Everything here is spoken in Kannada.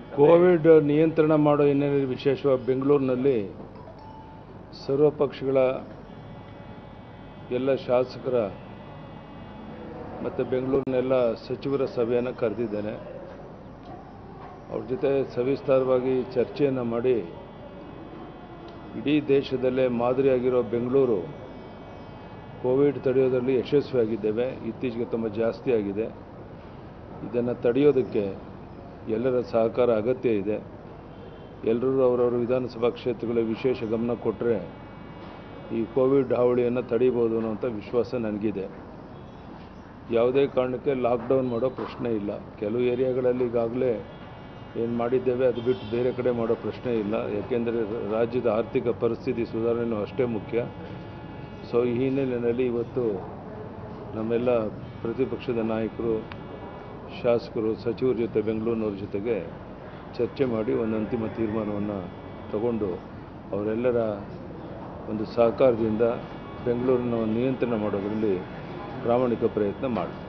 ಕೋವಿಡ್ ನಿಯಂತ್ರಣ ಮಾಡೋ ಹಿನ್ನೆಲೆಯಲ್ಲಿ ವಿಶೇಷವಾಗಿ ಬೆಂಗಳೂರಿನಲ್ಲಿ ಸರ್ವ ಪಕ್ಷಗಳ ಎಲ್ಲ ಶಾಸಕರ ಮತ್ತು ಬೆಂಗಳೂರಿನೆಲ್ಲ ಸಚಿವರ ಸಭೆಯನ್ನು ಕರೆದಿದ್ದೇನೆ. ಅವ್ರ ಜೊತೆ ಸವಿಸ್ತಾರವಾಗಿ ಚರ್ಚೆಯನ್ನು ಮಾಡಿ ಇಡೀ ದೇಶದಲ್ಲೇ ಮಾದರಿಯಾಗಿರೋ ಬೆಂಗಳೂರು ಕೋವಿಡ್ ತಡೆಯೋದರಲ್ಲಿ ಯಶಸ್ವಿಯಾಗಿದ್ದೇವೆ. ಇತ್ತೀಚೆಗೆ ತುಂಬ ಜಾಸ್ತಿ ಆಗಿದೆ. ಇದನ್ನು ತಡೆಯೋದಕ್ಕೆ ಎಲ್ಲರ ಸಹಕಾರ ಅಗತ್ಯ ಇದೆ. ಎಲ್ಲರೂ ಅವರವರ ವಿಧಾನಸಭಾ ಕ್ಷೇತ್ರಗಳಿಗೆ ವಿಶೇಷ ಗಮನ ಕೊಟ್ಟರೆ ಈ ಕೋವಿಡ್ ಹಾವಳಿಯನ್ನು ತಡೀಬೋದು ಅನ್ನೋಂಥ ವಿಶ್ವಾಸ ನನಗಿದೆ. ಯಾವುದೇ ಕಾರಣಕ್ಕೆ ಲಾಕ್ಡೌನ್ ಮಾಡೋ ಪ್ರಶ್ನೆ ಇಲ್ಲ. ಕೆಲವು ಏರಿಯಾಗಳಲ್ಲಿ ಈಗಾಗಲೇ ಏನು ಮಾಡಿದ್ದೇವೆ ಅದು ಬಿಟ್ಟು ಬೇರೆ ಕಡೆ ಮಾಡೋ ಪ್ರಶ್ನೆ ಇಲ್ಲ. ಯಾಕೆಂದರೆ ರಾಜ್ಯದ ಆರ್ಥಿಕ ಪರಿಸ್ಥಿತಿ ಸುಧಾರಣೆಯೂ ಅಷ್ಟೇ ಮುಖ್ಯ. ಸೊ ಈ ಹಿನ್ನೆಲೆಯಲ್ಲಿ ಇವತ್ತು ನಮ್ಮೆಲ್ಲ ಪ್ರತಿಪಕ್ಷದ ನಾಯಕರು, ಶಾಸಕರು, ಸಚಿವರ ಜೊತೆ ಬೆಂಗಳೂರಿನವ್ರ ಜೊತೆಗೆ ಚರ್ಚೆ ಮಾಡಿ ಒಂದು ಅಂತಿಮ ತೀರ್ಮಾನವನ್ನು ತಗೊಂಡು ಅವರೆಲ್ಲರ ಒಂದು ಸಹಕಾರದಿಂದ ಬೆಂಗಳೂರನ್ನು ನಿಯಂತ್ರಣ ಮಾಡೋದರಲ್ಲಿ ಪ್ರಾಮಾಣಿಕ ಪ್ರಯತ್ನ ಮಾಡಿ